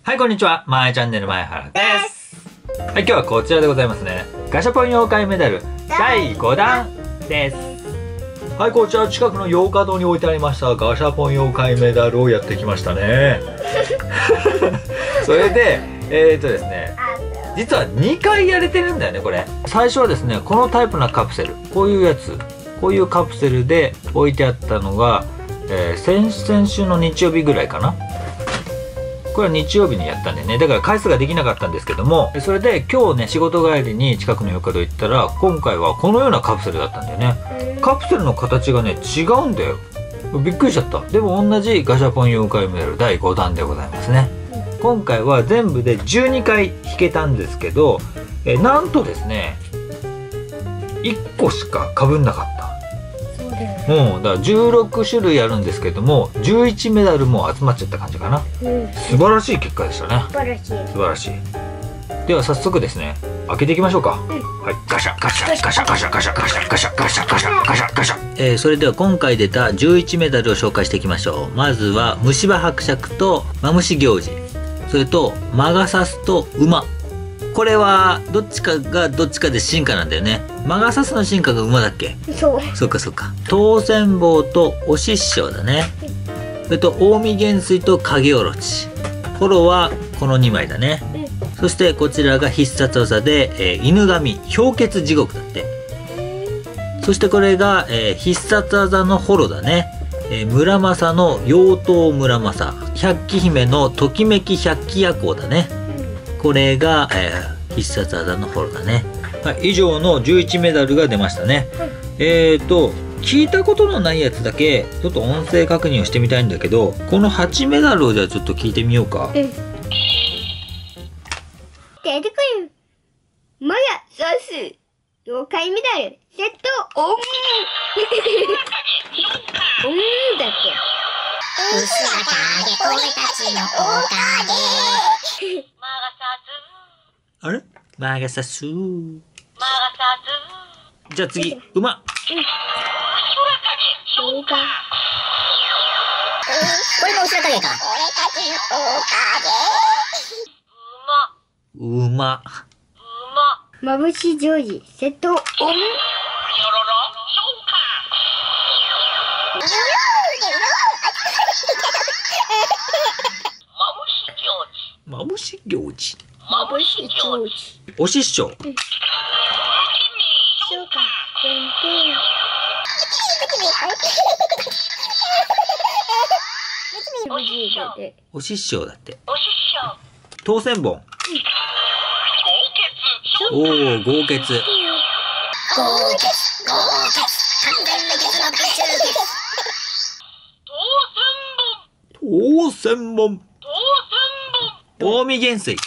はい、こんにちは。まえチャンネル前原です。はい、今日はこちらでございますね。ガシャポン妖怪メダル第5弾です。はい、こちら近くの洋華堂に置いてありましたガシャポン妖怪メダルをやってきましたね。それで、ですね、実は2回やれてるんだよね、これ。最初はですね、このタイプのカプセル、こういうやつ、こういうカプセルで置いてあったのが、先週の日曜日ぐらいかな。これは日曜日にやったんでね、だから回数ができなかったんですけども、それで今日ね、仕事帰りに近くの洋華堂行ったら、今回はこのようなカプセルだったんだよね。カプセルの形がね、違うんだよ。びっくりしちゃった。でも同じガシャポン妖怪メダル第5弾でございますね。今回は全部で12回引けたんですけど、なんとですね、1個しか被んなかった。だから16種類あるんですけども、11メダルも集まっちゃった感じかな。素晴らしい結果でしたね。素晴らしい。では早速ですね、開けていきましょうか。はい、ガシャガシャガシャガシャガシャガシャガシャガシャガシャガシャガシャ。それでは今回出た11メダルを紹介していきましょう。まずは虫歯伯爵とマムシ行事、それとマガサスと馬。これはどっちかがどっちかで進化なんだよね。マガサスの進化が馬だっけ？そうかそうか。当選棒とお失笑だね。それと近江元帥と影おろち。フォローはこの2枚だね。そしてこちらが必殺技で、犬神氷結地獄だって。そしてこれが、必殺技のフォローだね。村正の妖刀村正、百鬼姫のときめき百鬼夜行だね。これが、必殺技のフォローだね。はい、以上の11メダルが出ましたね。聞いたことのないやつだけちょっと音声確認をしてみたいんだけど、この8メダルをじゃあちょっと聞いてみようか。 出てくる。マガサス妖怪メダルセットオン。オンだっけ。 薄らかで俺たちのおかげ。 あれ？マガサス。じゃあ次、馬。 そうか。 これも薄らかげか。 馬。 まぶしジョージセットオン。 まぶし行事。 まぶしジョージ。 お失笑。 そうか。 お失笑だって。当選本。おお、豪傑。当選本。近江元帥。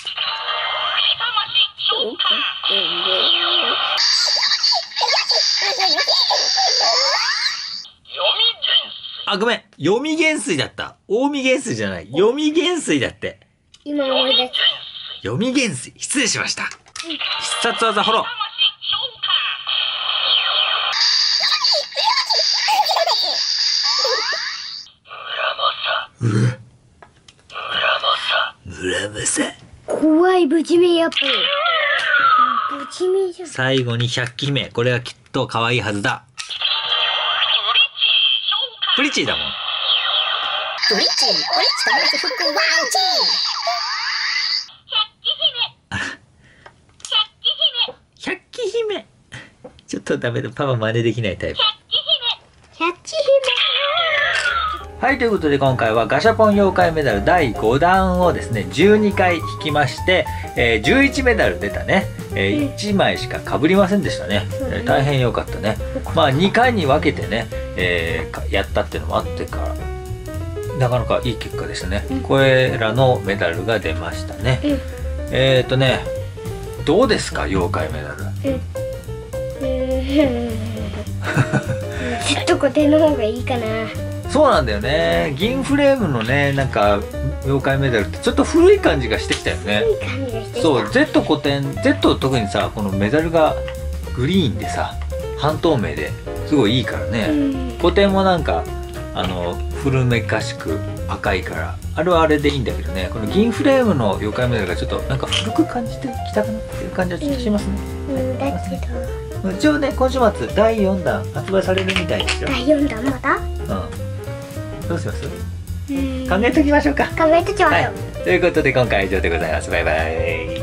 あ、ごめん。読み元帥だった。近江元帥じゃない。読み元帥だって。 今思い出す。 読み元帥。失礼しました。必殺技フォロー。村正。 怖いブチメやっぱり。ブチメじゃん。 最後に百鬼姫。これはきっと可愛いはずだ。プリチーだもん。 プリッチ友達服ワンチ百鬼姫。ちょっとダメだ。パパ真似できないタイプ。 百鬼姫。 はい、ということで今回はガシャポン妖怪メダル第5弾をですね、12回引きまして、11メダル出たね。1枚しか被りませんでしたね。大変良かったね。まあ2回に分けてね、やったっていうのもあってから、なかなかいい結果でしたね。これらのメダルが出ましたね。どうですか、妖怪メダル。 ちょっと固定の方がいいかな。 そうなんだよね。銀フレームのね、なんか妖怪メダルってちょっと古い感じがしてきたよね。 いい感じがしてきた。 そう、Z 古典、Z 特にさ、このメダルがグリーンでさ、半透明ですごいいいからね。古典もなんか古めかしく赤いからあれはあれでいいんだけどね、この銀フレームの妖怪メダルがちょっとなんか古く感じてきたかなっていう感じはちょっとしますね。 だけど一応ね今週末第4弾発売されるみたいですよ。 第4弾まだどうします？考考えときましょうか。 えときましょう。 はい、ということで今回は以上でございます。バイバイ。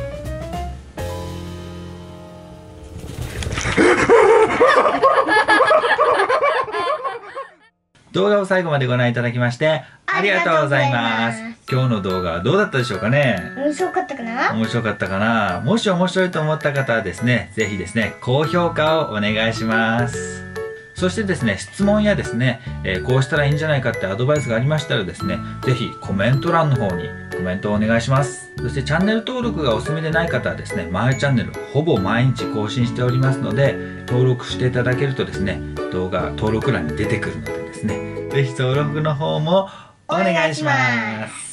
動画を最後までご覧いただきましてありがとうございます。今日の動画はどうだったでしょうかね。 面白かったかな？ 面白かったかな。もし面白いと思った方はですね、ぜひですね高評価をお願いします。そしてですね、質問やですね、こうしたらいいんじゃないかってアドバイスがありましたらですね、ぜひコメント欄の方にコメントをお願いします。そしてチャンネル登録がお済みでない方はですね、マイチャンネルほぼ毎日更新しておりますので、登録していただけるとですね、動画登録欄に出てくるのでですね、ぜひ登録の方もお願いします。